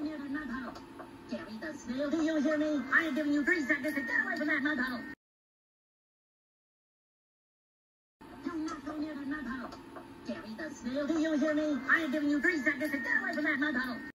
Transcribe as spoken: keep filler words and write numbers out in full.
near that mud puddle. Gary the snail, do you hear me? I am giving you three seconds to get away from that mud puddle. Do not go near that mud puddle. Gary the snail, do you hear me? I am giving you three seconds to get away from that mud puddle.